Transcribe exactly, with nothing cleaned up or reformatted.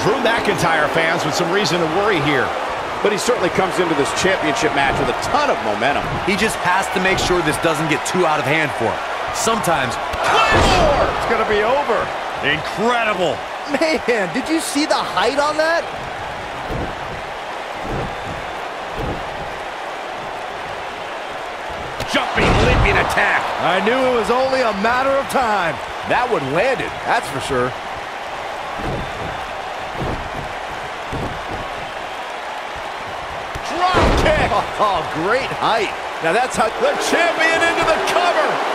Drew McIntyre fans with some reason to worry here. But he certainly comes into this championship match with a ton of momentum. He just has to make sure this doesn't get too out of hand for him. Sometimes, Claymore! It's gonna be over. incredible. Man, did you see the height on that? Jumping, leaping attack. I knew it was only a matter of time. That one landed, that's for sure. Drop kick. Oh, great height. Now that's how The champion into the cover.